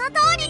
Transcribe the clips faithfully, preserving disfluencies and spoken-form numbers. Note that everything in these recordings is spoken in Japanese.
の通りです。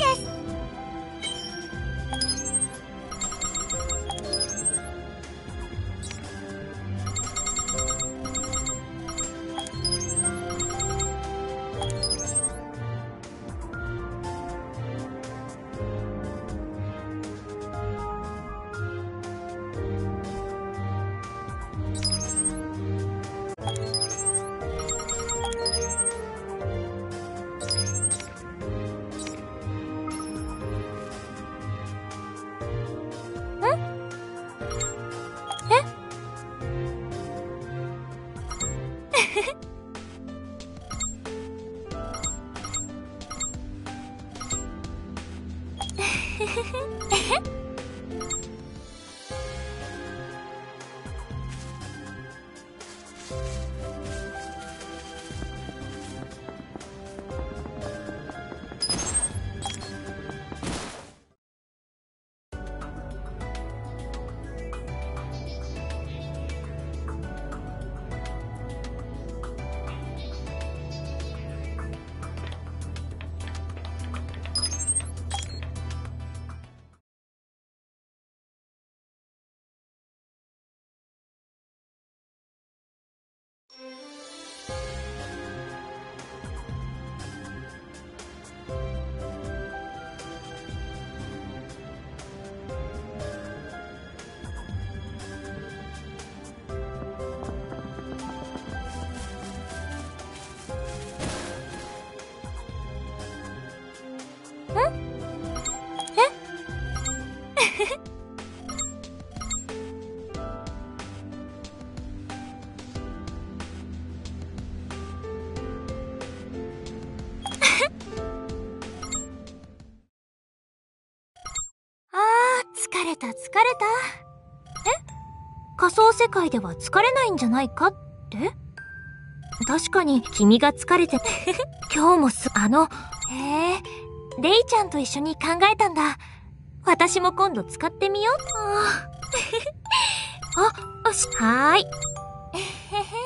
疲れた疲れた。え？仮想世界では疲れないんじゃないかって？確かに君が疲れて今日もす、あの、へえ、レイちゃんと一緒に考えたんだ。私も今度使ってみよう。あ、よし、はーい。えへへ。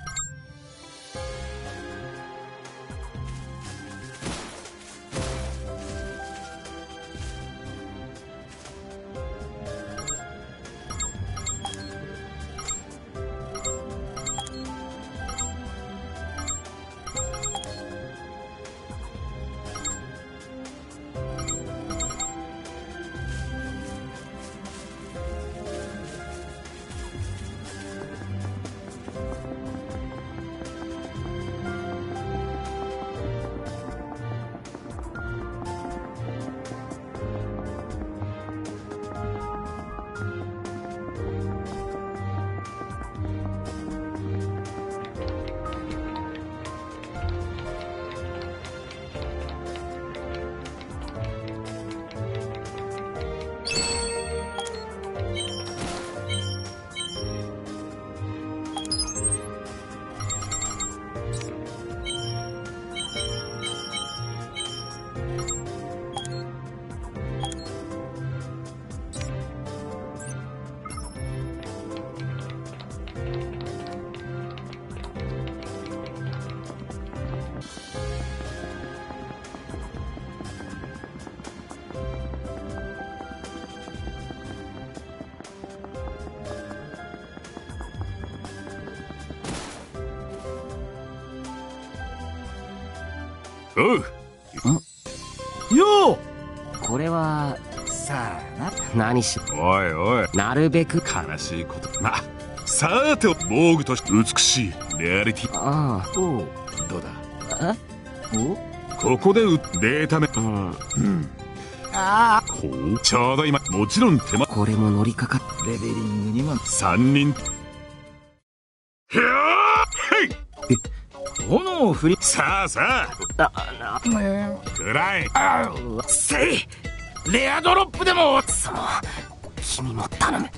おう。よう。 これはさあな。 何し。 おいおい。 なるべく悲しいこと。まあ、さて防具として美しいレアリティ。 ああ。 おう。どうだ。 え？お？ ここでデータ目。 うん。うん。 ああ。こう。ちょうど今。もちろん手間。 これも乗りかかっ。 レベリングにも三人。ひゃー。へい。え。炎を振り。さあさあ。 あ、 な。くらい。せい。レアドロップでも。 その。君も頼む。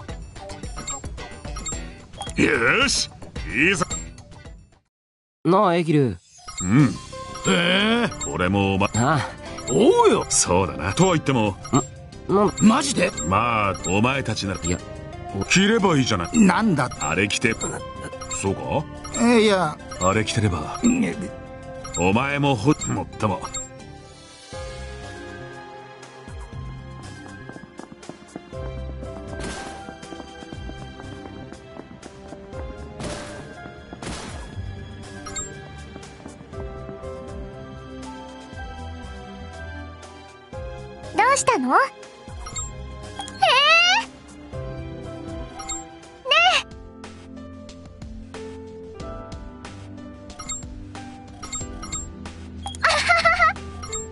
よし。いいぞ。 なあ、エギル。 うん。ええ。これもおま。 ああ。 おうよ。そうだな。とは言っても。 な、 マジで？まあ、お前たちなら。 いや。 着ればいいじゃない。 なんだ。 あれ着て。そうか？ えいや。 あれ着てれば。お前もほ、もっとも。 うしたの？へえ。ねえ。あははは。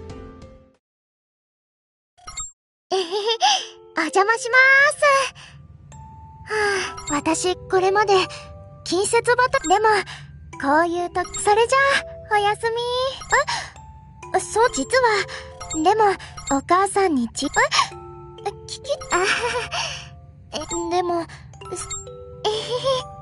えへへ、お邪魔しまーす。はあ、私、これまで、近接バトル、でも、こういうと、それじゃあ、おやすみ。え、そう、実は、でも、お母さんにち、え、聞き、あはは、え、でも、すえへへ。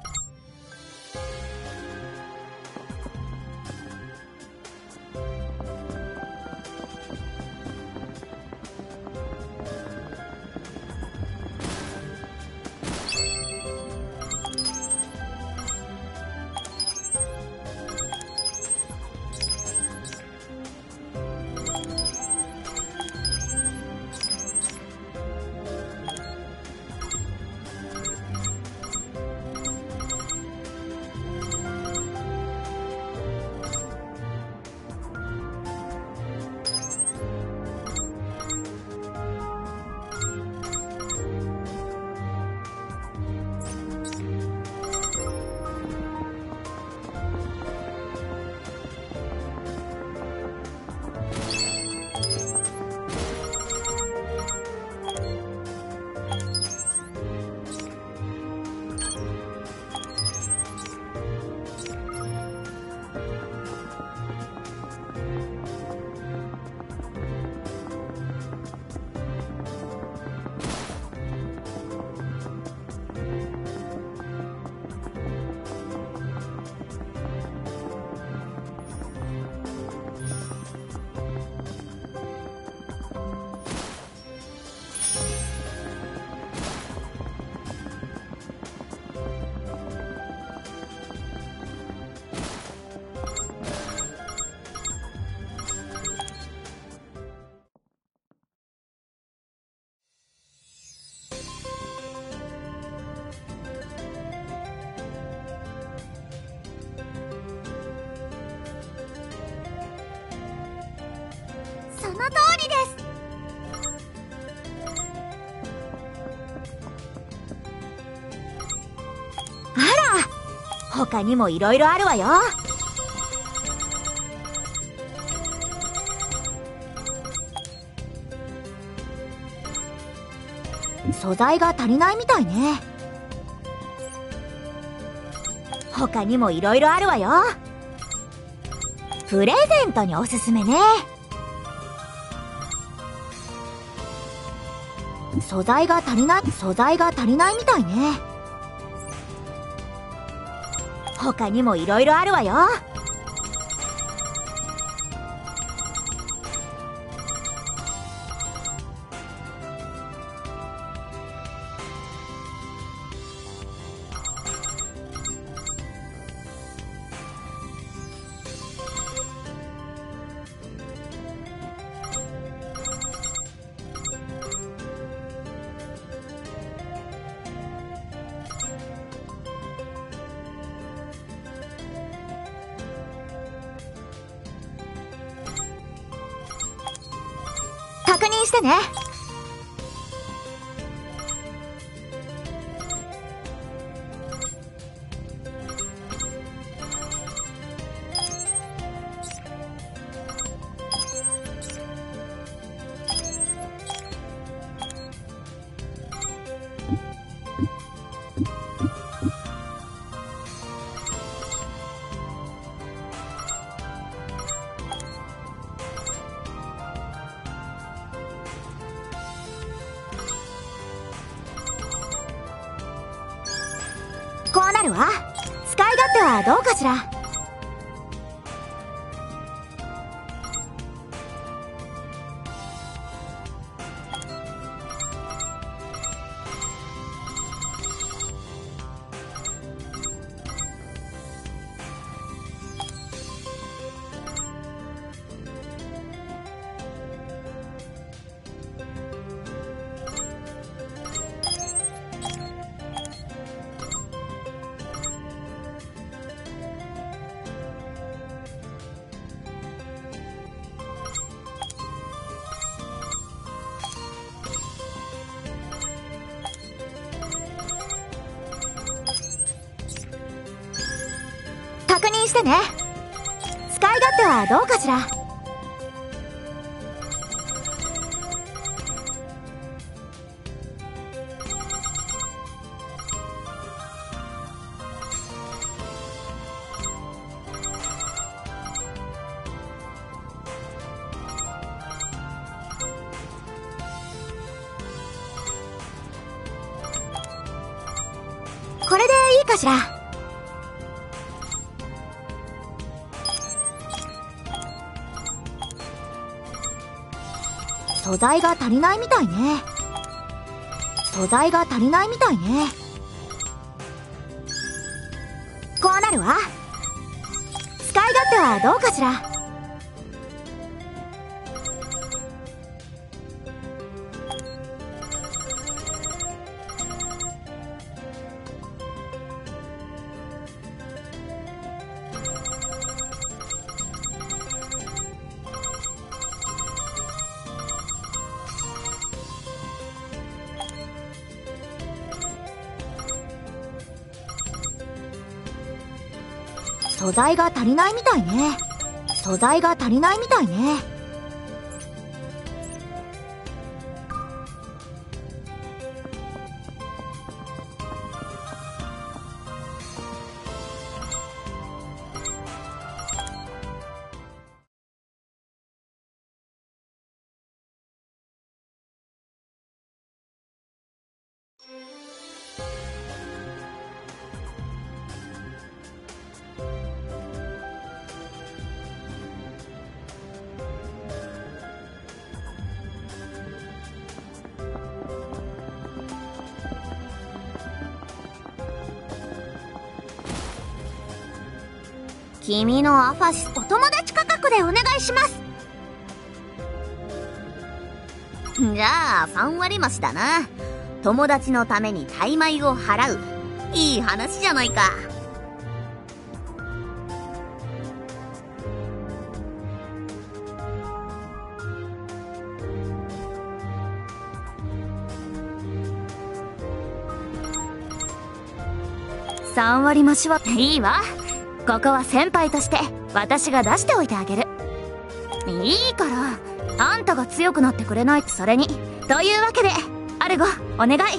その通りです。あら、他にもいろいろあるわよ。素材が足りないみたいね。他にもいろいろあるわよ。プレゼントにおすすめね。素材が足りない、素材が足りないみたいね。他にもいろいろあるわよ。確認してね。こうなるわ。使い勝手はどうかしら。 認してね。使い勝手はどうかしら。これでいいかしら。素材が足りないみたいね。素材が足りないみたいね。こうなるわ。使い勝手はどうかしら。素材が足りないみたいね。素材が足りないみたいね。 君のアファシスお友達価格でお願いします。 じゃあさん割増しだな。友達のためにタイ米を払う。いい話じゃないか。 さん割増しはいいわ。ここは先輩として私が出しておいてあげる。いいからあんたが強くなってくれないと。それにというわけでアルゴお願い。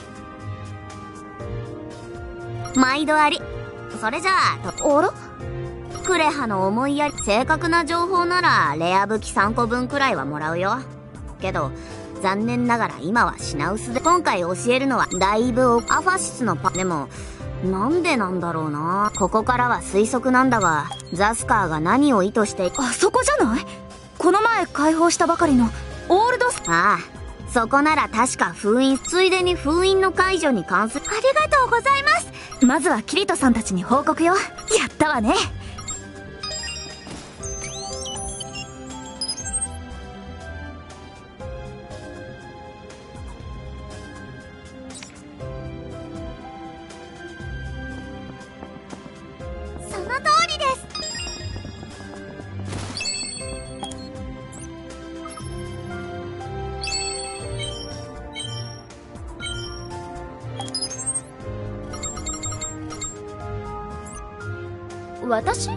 毎度あり。それじゃああら、 クレハの思いやり正確な情報ならレア武器さんこぶんくらいはもらうよ。けど残念ながら今は品薄で、今回教えるのはだいぶアファシスのパでもなんでなんだろうな。ここからは推測なんだが、ザスカーが何を意図して。 あそこじゃない？この前解放したばかりのオールドス。 ああ、そこなら確か封印、ついでに封印の解除に関する。 ありがとうございます。まずはキリトさんたちに報告よ。やったわね。 その通りです。 私？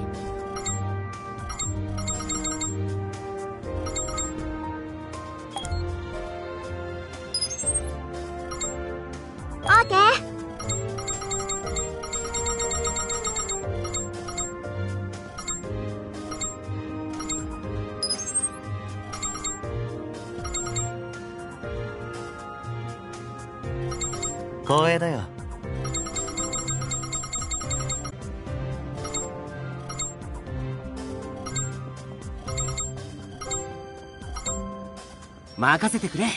オーケー。 光栄だよ。 任せてくれ。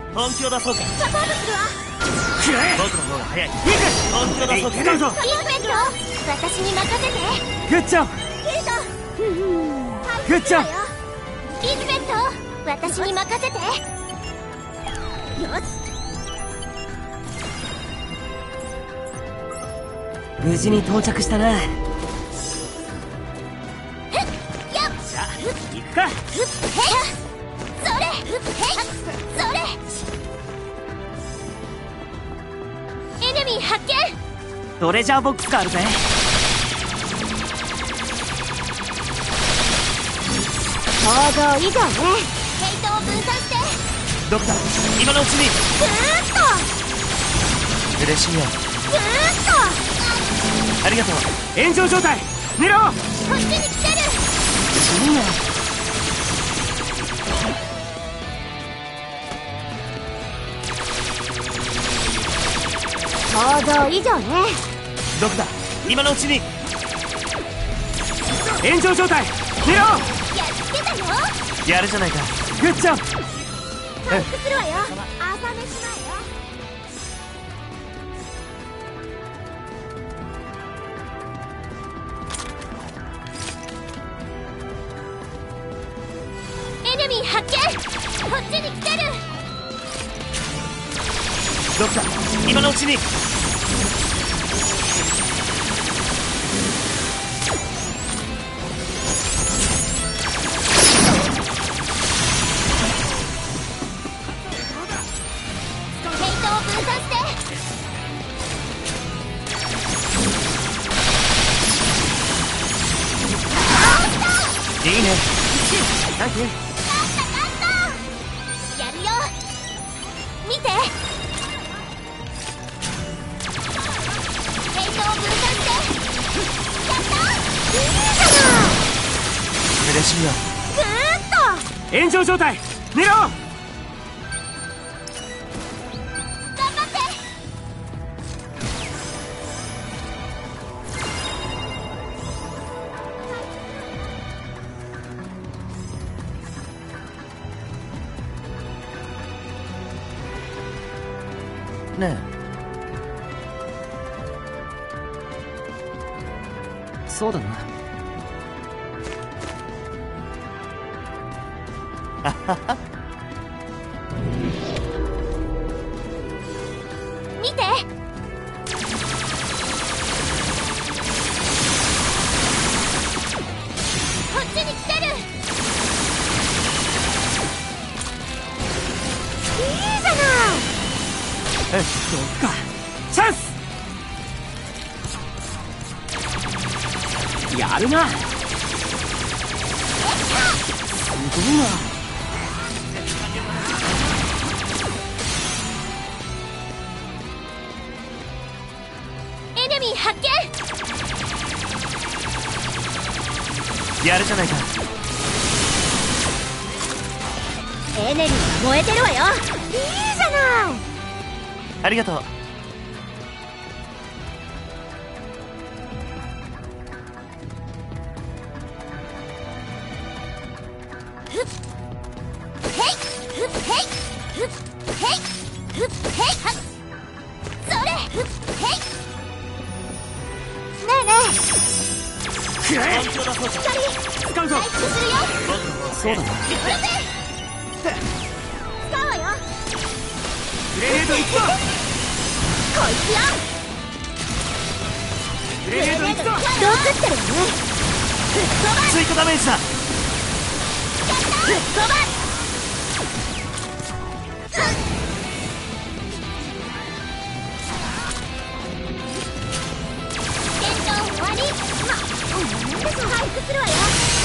本気を出そうか。 サポートするわ。 くらえ。僕の方が早い。行く。本気を出そうか。 使うぞ。 イーベント、私に任せて。 グッジョブ。 キルト。 グッジョブ。 イーベント、私に任せて。よし。 無事に到着したな。 じゃあ行くか。 それ、それ。エネミー発見。 トレジャーボックスがあるぜ。 想像以上ね。ヘイトを分散して。 ドクター、今のうちに。 ぐーっと嬉しいよ。 ぐーっありがとう。 炎上状態。狙おう。 とこっちに来てる。 いいな。 想像以上ね。 ドクター、今のうちに。 炎上状態。狙おう。 やっつけたよ。 やるじゃないか。 グッジョブ。 回復するわよ。朝飯前よ。エネミー発見。こっちに来てる。 ドクター、今のうちに。 ヘイトを分散して。 いいね。 サンキュー。 やるよ。見て。ヘイトを分散して。やった。いいじゃない。 嬉しいよ。 ぐーっと炎上状態。狙おう。 頑張って。 ねそうだな。 見て。こっちに来てる。いいじゃない。 どうか。チャンス。やるな。すごいな。 エネミー発見。 やるじゃないか。 エネミーが燃えてるわよ。いいじゃない。 ありがとう。 くらえ。 本気を出そうか。 使うぞ。そうだな。 使うわよ。 グレネードいくぞ。 こいつよ。 グレネードいくぞ。 どう食ってるわね。吹っ飛ば追加ダメージだ。 吹っ飛ば戦闘終わり。ま、回復するわよ。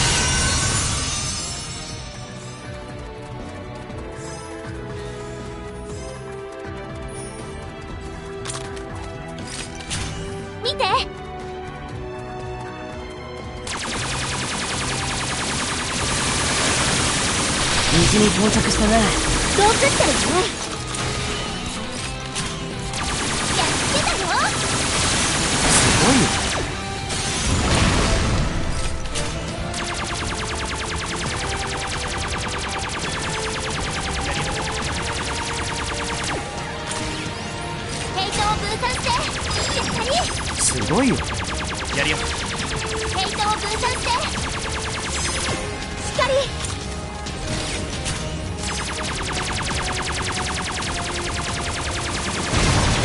見て。 無事に到着したな。 どう食ってるわね。やっつけたよ。 すごいよ。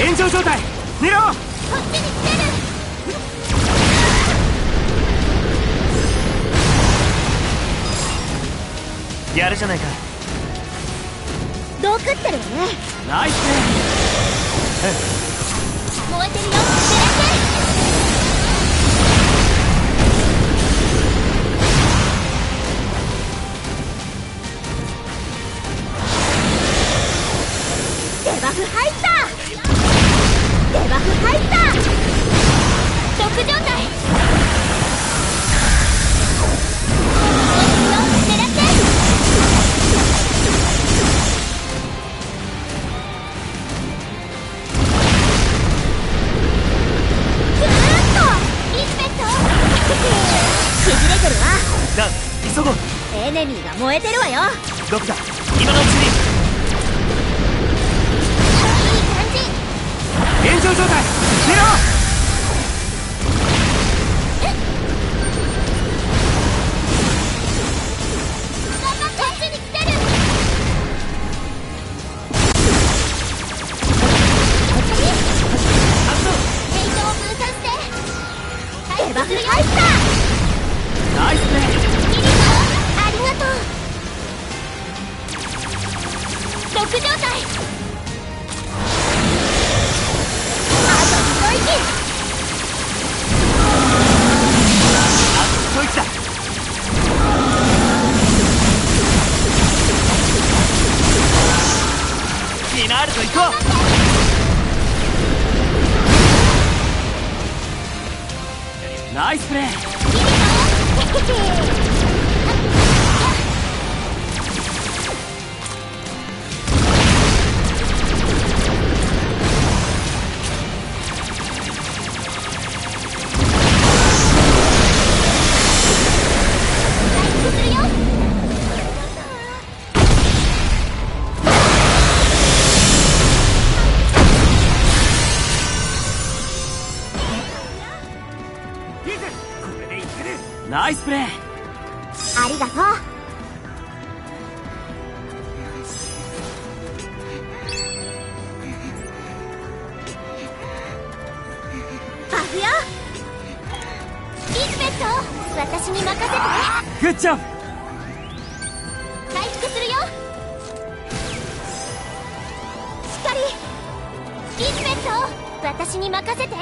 炎上状態狙おう。 こっちに来てる。 やるじゃないか。 毒ってるよね。 ナイス燃えてるよ。狙って。デバフ入った。デバフ入った。毒状態。狙って。ぐーっとリスペクト。ちぎれてるわ。 ダン急ごう。 エネミーが燃えてるわよ。 毒だ今のうちに。 炎上状態狙おう。 頑張って。こっちに来てる。ヘイトを分散して。デバフ入った。 ナイスプレー。 ミリコありがとう。毒状態。 あと一息だ。ミナールと行こナイスプレー。ナイスプレー。 ありがとう。バフよ。リスペクト私に任せて。 グッジョブ。 回復するよ。しっかり。リスペクト私に任せて。う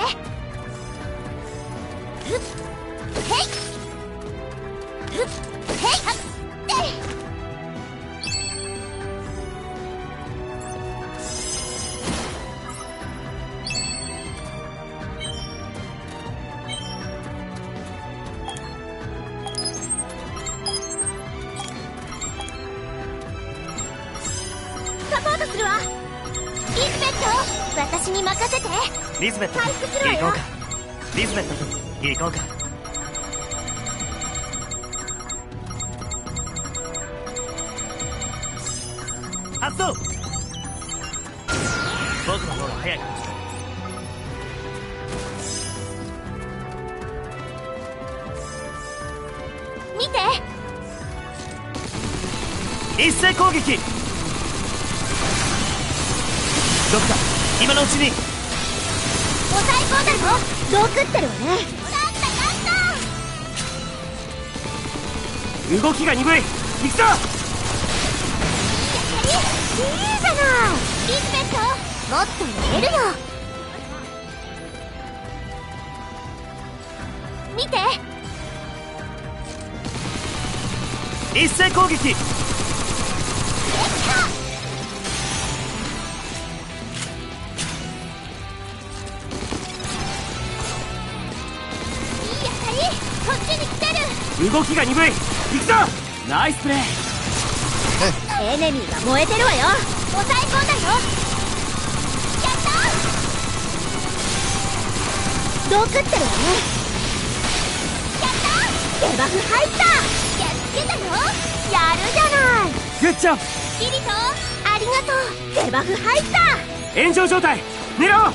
っへい。うっへいはっえい。サポートするわ。リスペクト私に任せて。 う。リズベット回復するわよ。 行こうか。リズベット行こうか。発動。僕の方が早い。 見て。 一斉攻撃。ドクター今のうちに。 抑え込んだぞ。毒ってるわね。勝った勝った。 動きが鈍い。行くぞ。 いいじゃない。リスペクトもっとやれるよ。見て。 一斉攻撃。 できた。いい当たり。こっちに来てる。 動きが鈍い。行くぞ。ナイスプレー。 エネミーが燃えてるわよ。抑え込んだよ。やったー。毒ってるわね。やったー。デバフ入った。やっつけたよ。やるじゃない。 グッジョブ。 キリトありがとう。デバフ入った。 炎上状態狙おう。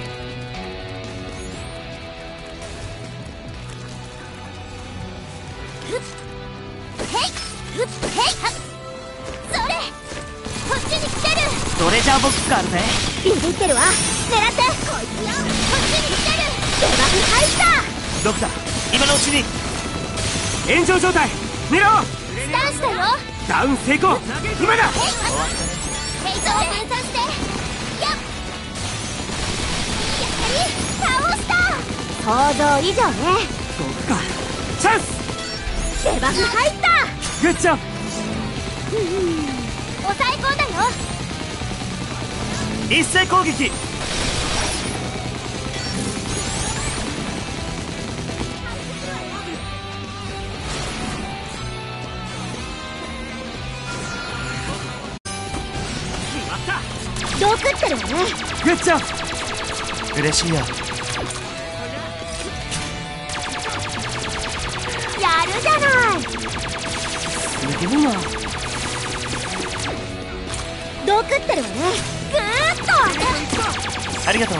ふっへいふっへいはっ。それこっちに来てる。 トレジャーボックスがあるぜ。 ビビってるわ。 狙ってこいつよ、こっちに来てる。デバフ入った。 どこだ、今のうちに。 炎上状態狙おう。 スタンスだよ。 ダウン成功、今だ。 ヘイトを分散してやっやったり倒した。想像以上ね。 そっか、チャンス。 デバフ入った。 グッジョブ。 抑え込んだよ。 一斉攻撃。 毒ってるわね。 グッジョブ。 嬉しいよ。 やるじゃない。 すごいな。 毒ってるわね。ぐーっとありがとう。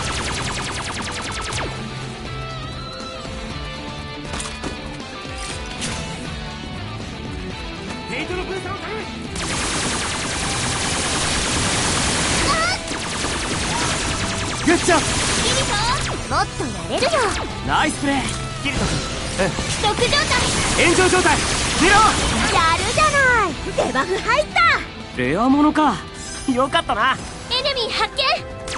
ヘイトの分散を頼む。グッジョブ。 キリトもっとやれるよ。 ナイスプレー。 キリト君。 毒状態。 炎上状態狙おう。 やるじゃない。デバフ入った。 レアものか。 よかったな。 エネミー発見。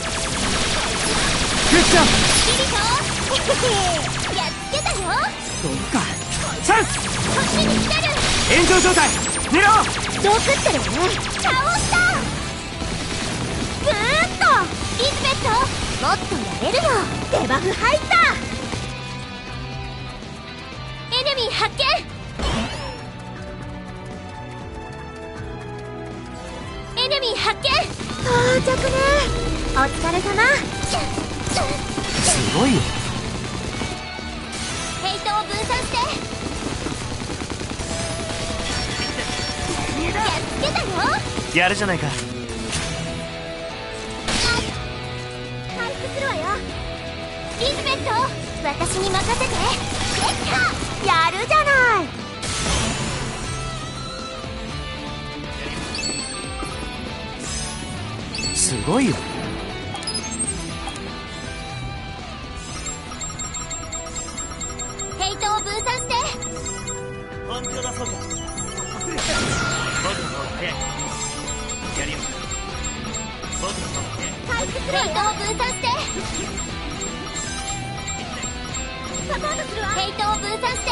グッジョブ。 キリトやっつけたよ。 そっか、チャンス。 こっちに来てる。 炎上状態狙おう。 毒ってるわね。倒した。ぐーっとリズベットもっとやれるよ。デバフ入った。エネミー発見。エネミー発見。到着ね。お疲れ様。 すごいよ。 ヘイトを分散してやっつけたよ。 やるじゃないか。 回復するわよ。リズベット私に任せて。やるじゃない。 すごいよ。 ヘイトを分散して。 本気を出そうか。僕の方が早い。やるよ。僕の方が早い。 回復するわよ。ヘイトを分散してサポートするわ。ヘイトを分散して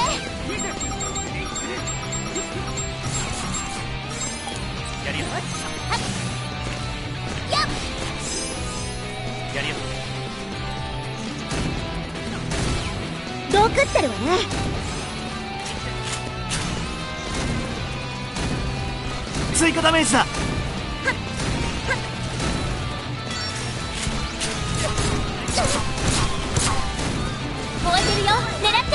やるよ。 やっやるよ。 毒ってるわね。 追加ダメージだ。 燃えてるよ。狙って。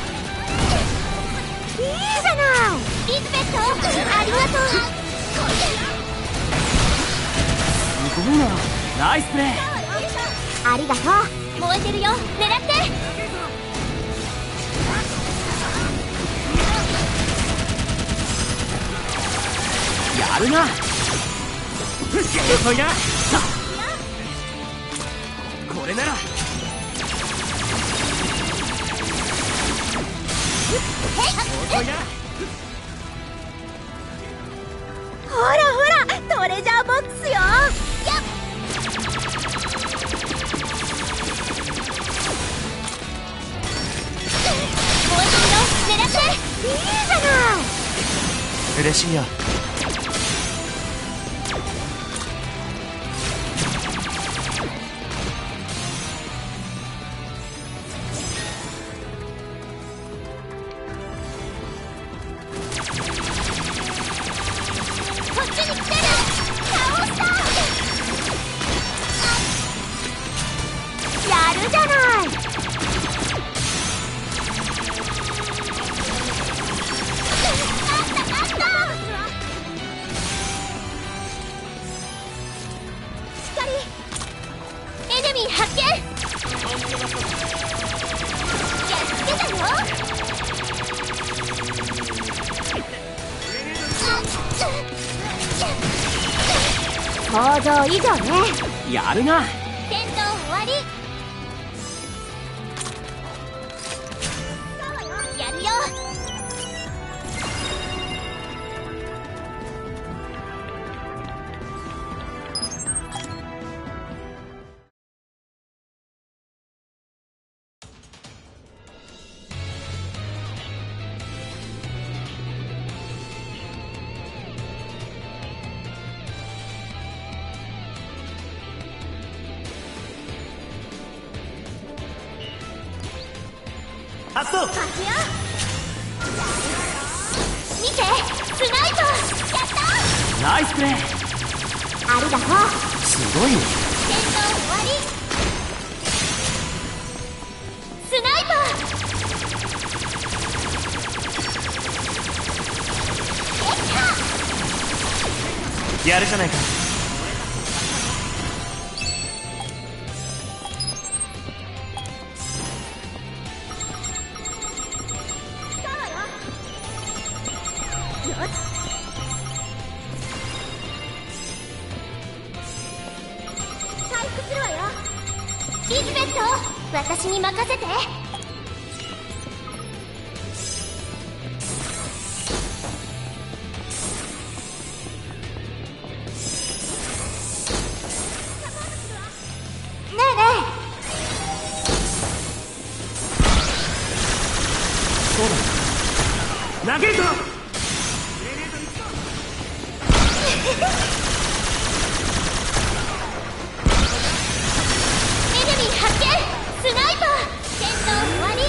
いいじゃない。リズベットありがとう。 すごいな。ナイスプレー。 ありがとう。燃えてるよ。狙って。 やるな。遅いな。これなら。遅いな。 ほらほらトレジャーボックスよ。やっ燃えてるよ。狙って。いいじゃない。 嬉しいよ。 こっちに来てる。倒した。やるじゃない。エネミー発見。やっつけたよ。想像以上ね。 やるな。 天発動。 勝つよ。見て、スナイパー。やった。 ナイスプレー。 ありがとう。 すごいよ。 戦闘終わり。スナイパー。 やるじゃないか。 私に任せて。ねえねそうだ。投げるぞ。 エネミー発見。スナイパー。戦闘終わり。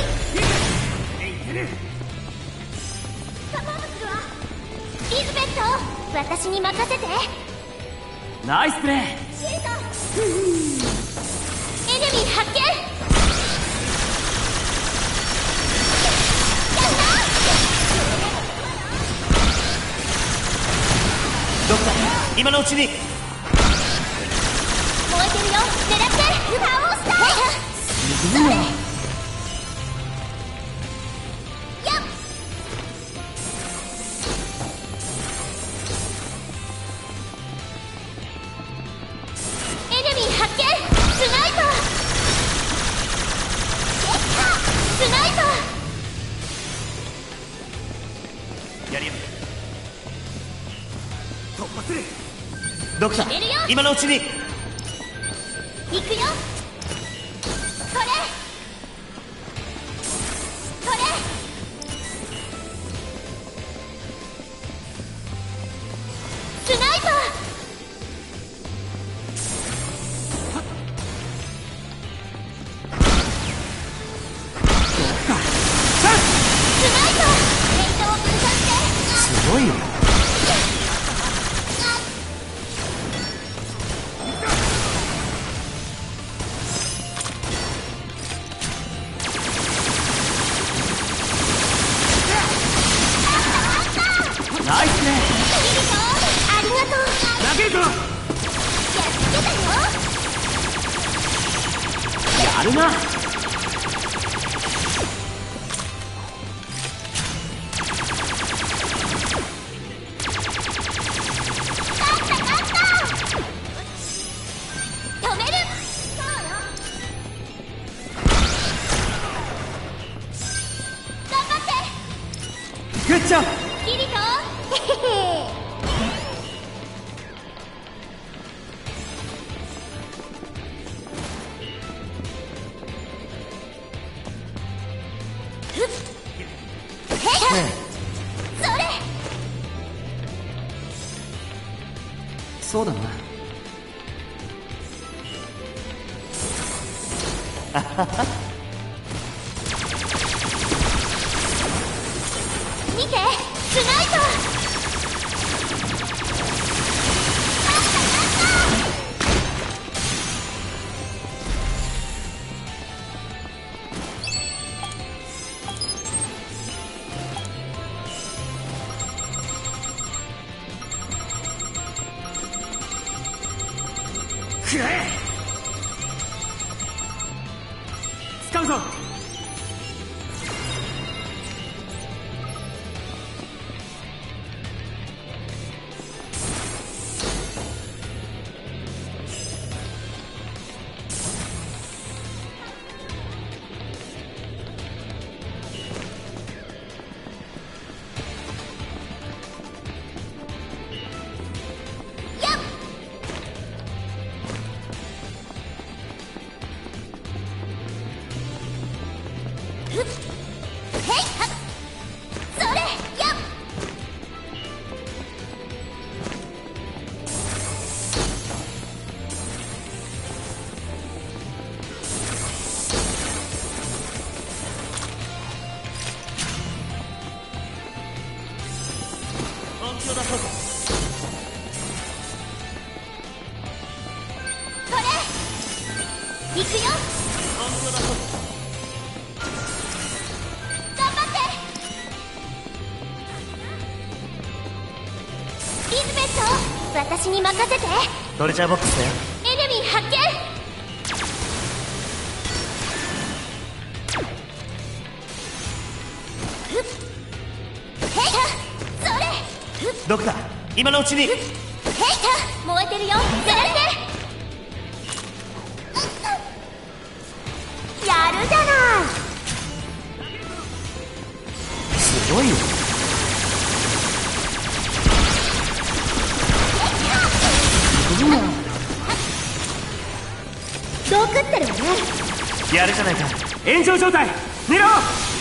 サポートするわ。リズベット、私に任せて。 ナイスプレー。 エネミー発見。やった。 ドクター、今のうちに。 燃えてるよ。狙って倒した。それ。やっ。エネミー発見。スナイパー。スナイパやりよ。突破する。ドクター、今のうちに。 ー。行くよ。これ。これ。スナイパー。スナイパー。レイトを分散して。 すごいよ。ナイスね。 ありがとう。 投げるぞ。 やっつけたよ。 やるな。 止める。頑張って。 グッジョブ。 キリト。へへ。ふっ。へっ。それ。 そうだな。 見て、スナイパー。 くらえ。使うぞ。 本気を出そうぜ。 これ行くよ。 本気を出そうぜ。 頑張ってリズベット、私に任せて。 トレジャーボックスだよ。 エネミー発見。 ドクター、今のうちに。 ヘイタ、燃えてるよ。やられて。やるじゃない。 すごいよ。 毒ってるわね。 やるじゃないか。 炎上状態見ろ。 よか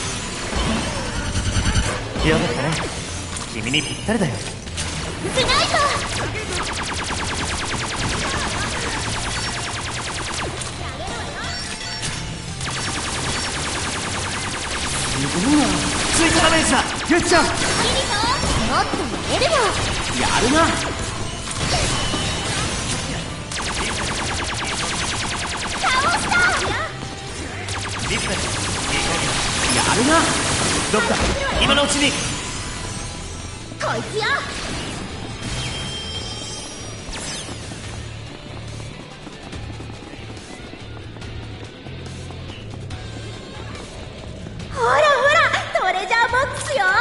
ったね。君にぴったりだよ。 スナイパー。 追加ダメージだ。 ゆっちゃんキリコ、もっとやれるよ。 やるな。 倒した。 リズベット、 やるな。 ドクター、今のうちに。 こいつよ。ほらほら、トレジャーボックスよ。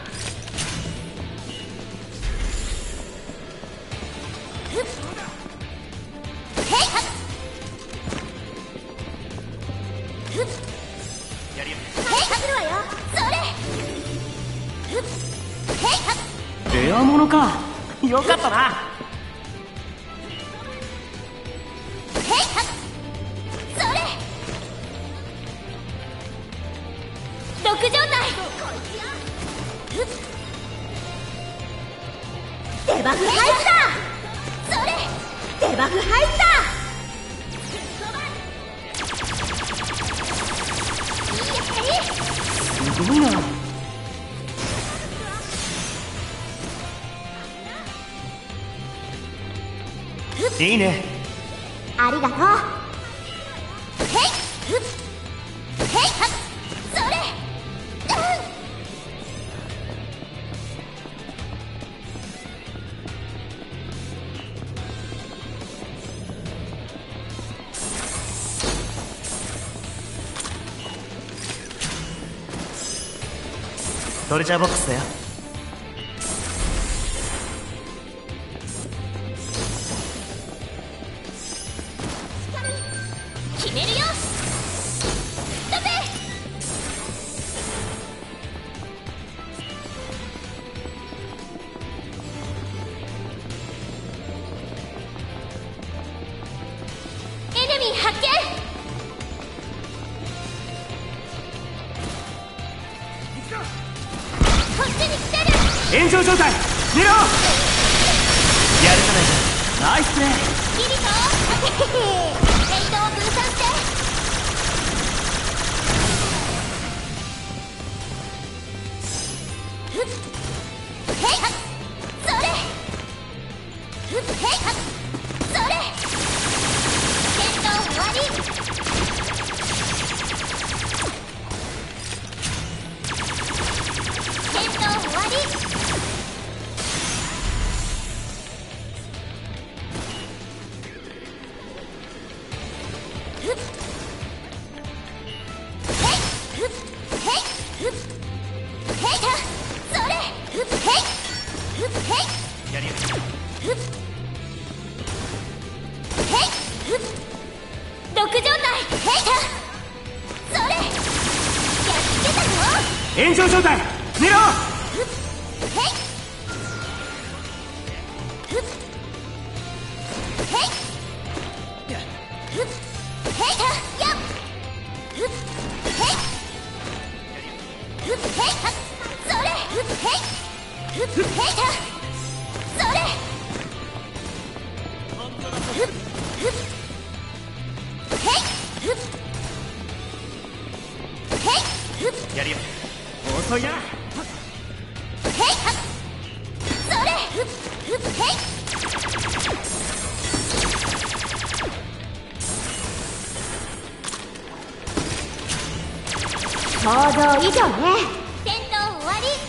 やるよ。 するわよ。それ。 レアものか。よかったな。 それ。毒状態。デバフ入った。それ。デバフ入った。 すごいな。 いいね。 ありがとう。へいふっへいはっそれ、 トレジャーボックスだよ。 決めるよ。ストップ。エネミー発見。こっちに来てる。 炎上状態見ろ。 やるじゃないか。 ナイスプレー。 キリコヘイトを分散して。ふっへいはっそれ。ふっへいはっそれ。戦闘終わり。戦闘終わり。 やるよ。 毒状態。ヘイタそれ。やっつけたぞ。 炎上状態見ろ。 ヘイふっヘイふっヘイタやっふっヘイふっヘイタそれ。ふっヘイふっヘイタそれ。ふっふっヘイふっヘイふっやるよ。 遅いな。 ヘイはっそ想像以上ね。 戦闘終わり。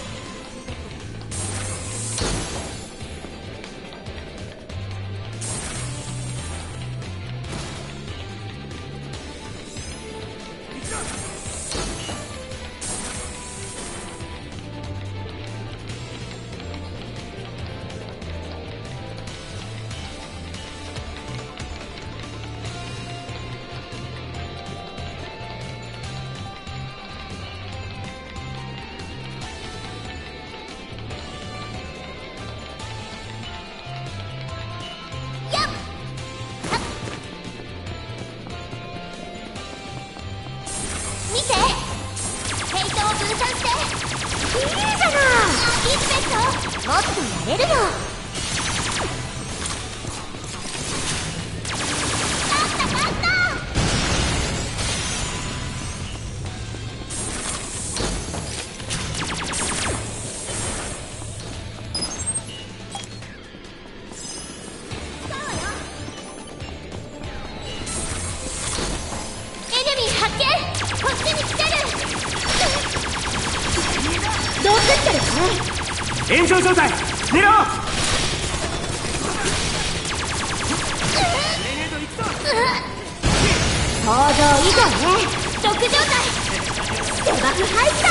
見て、ヘイトを分散して。いいじゃない。ギスペット、もっとやれるよ。勝った勝った。そうよ。エネミー発見。こっちに来てる。どうすってるね。 炎上状態狙おう。 想像以上ね。 ショック状態。 デバフ入った。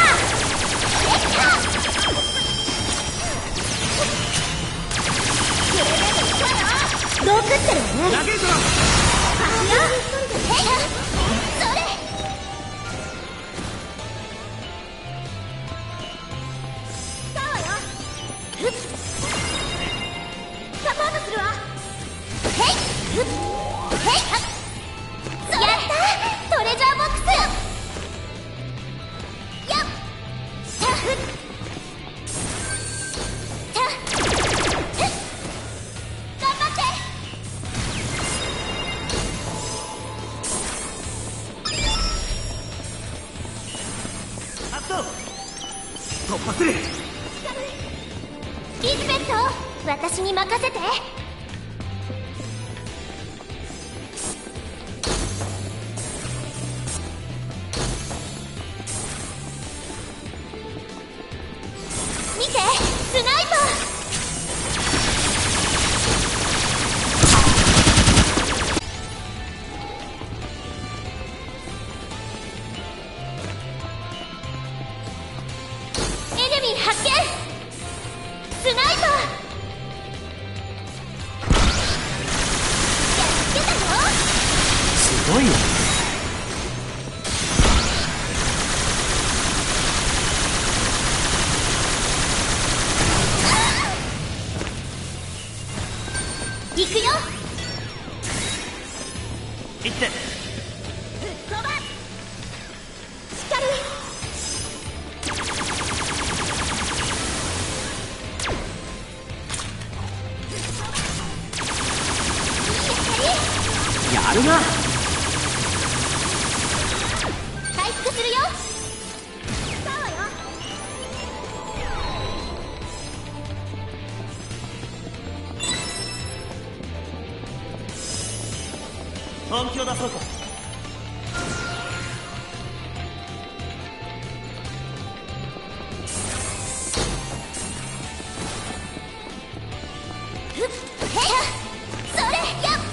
どうすってるね。 投げるぞ。 それ。そうよ。サポートするわ。へいへい。やったトレジャーボックス。やったふたふっ頑張って。 発動。突破する。 リズベット、私に任せて。見て、スナイパー。エネミー発見。スナイパー。やっつけたよ。 すごいよ。 行くよ。 いって飛ば。しっかり。 やるな。 回復するよ。そうよ。 本気を出そうか。 ふっへっそれやっ。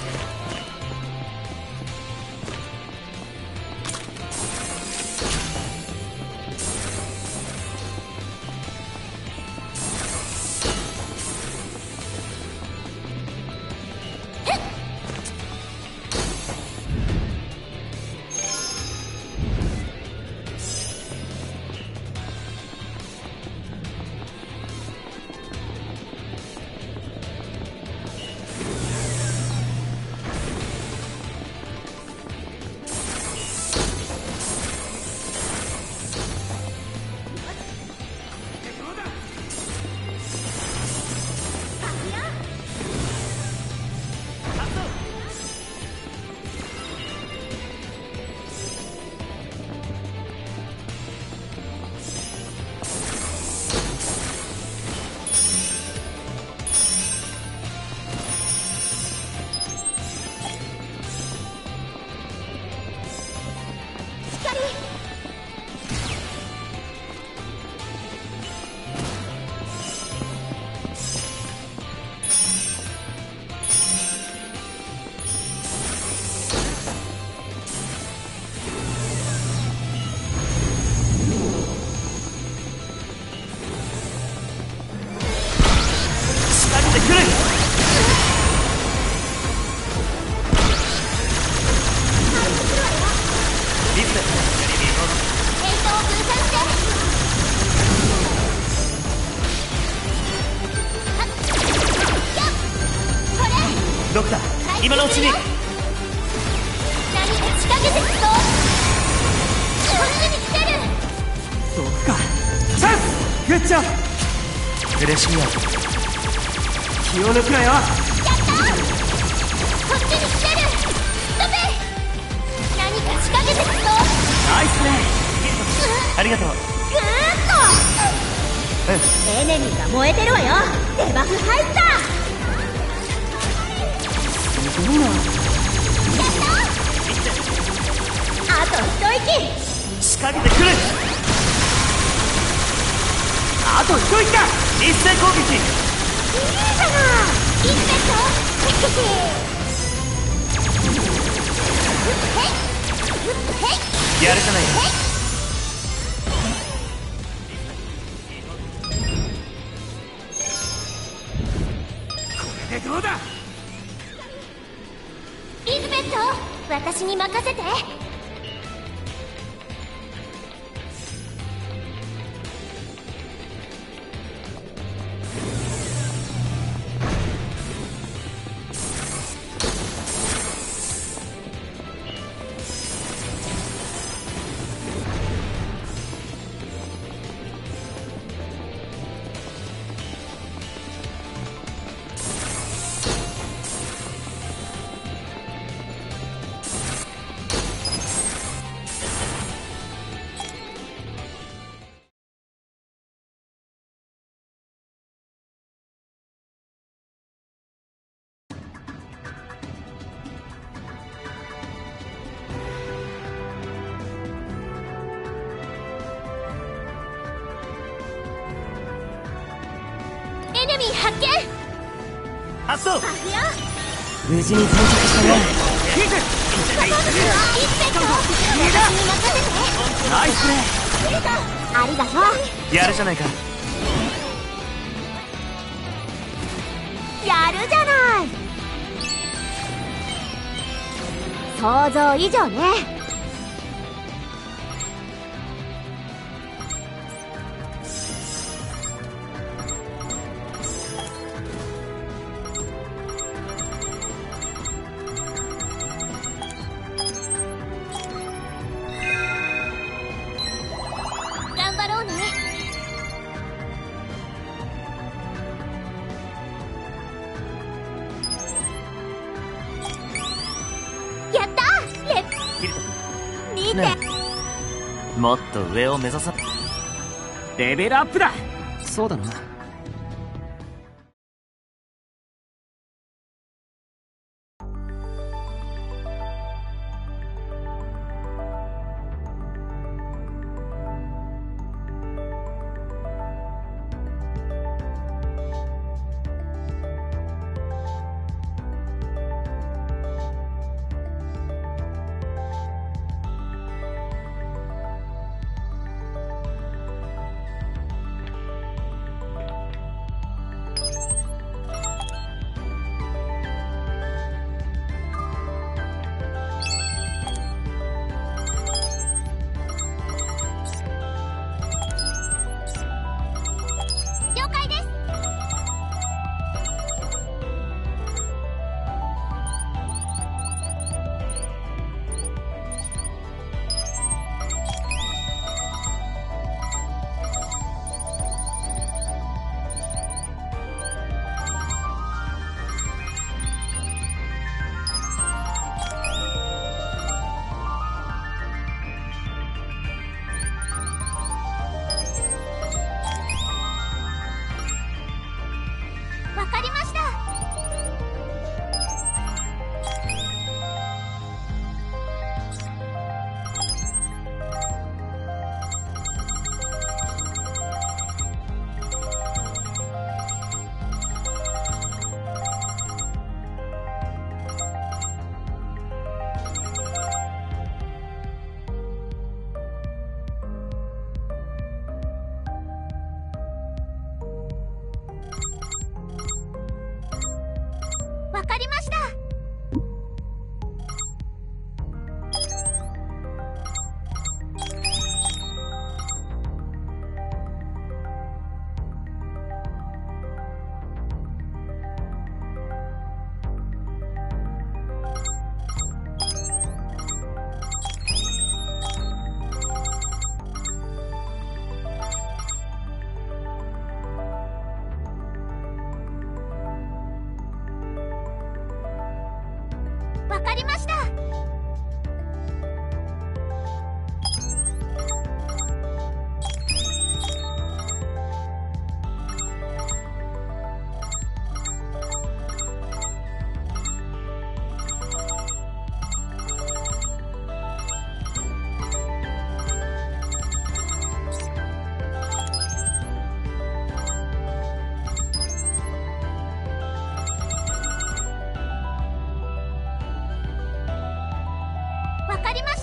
ドクター、今のうちに。 何か仕掛けてきそう。こっちに来てる。 そうか。チャンス。グッジョブ。嬉しいよ。気を抜くなよ。 やったー。こっちに来てる。ストペ。何か仕掛けてきそう。 ナイスね。ありがとう。 ぐーっと。エネミーが燃えてるわよ。デバフ入った。 すごいな。 やったー。あと一息。 仕掛けてくる。あと一息だ。一斉攻撃。 いいじゃない。いいでしょ。 やるじゃないか。これでどうだ。 リズベット、私に任せて。エネミー発見。 発動。 バフよ。 無事に到着したね。ヒーズ。 リズベット、私に任せて。 ナイスプレありがとう。 ー。やるじゃないか。 やるじゃない。想像以上ね。頑張ろうね。やったー。レキリト見て、 ねもっと上を目指さ。レベルアップだ。そうだな。 わかりました。わかりました。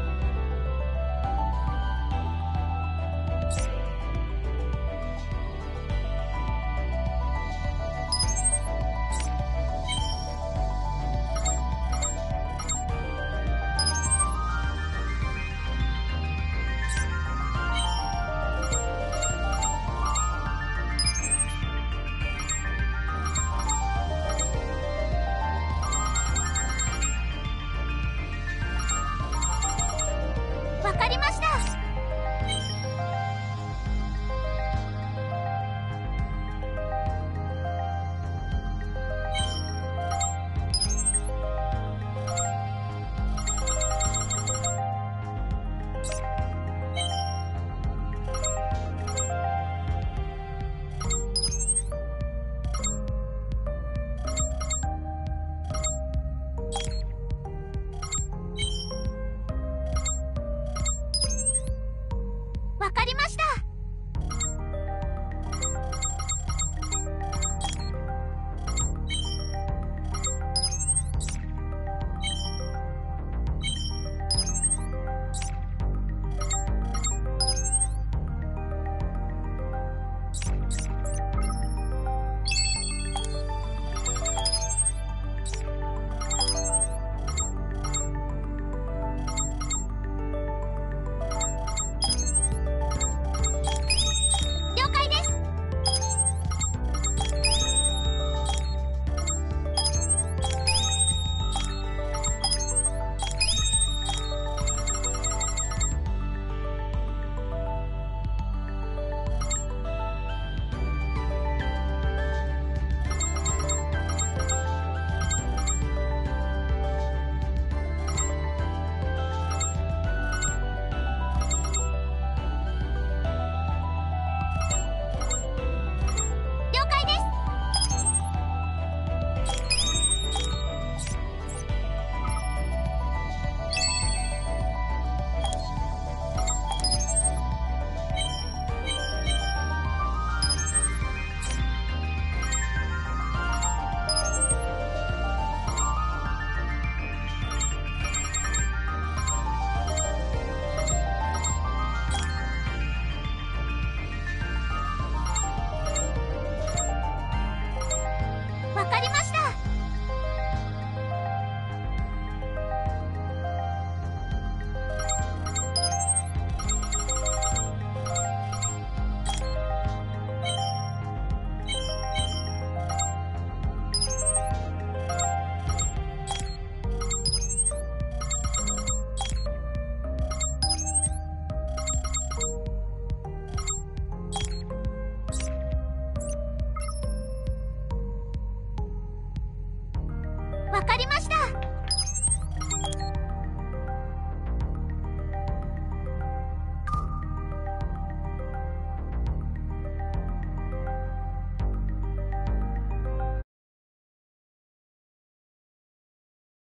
わかりました。わかりました。了解です。了解です。わかりました。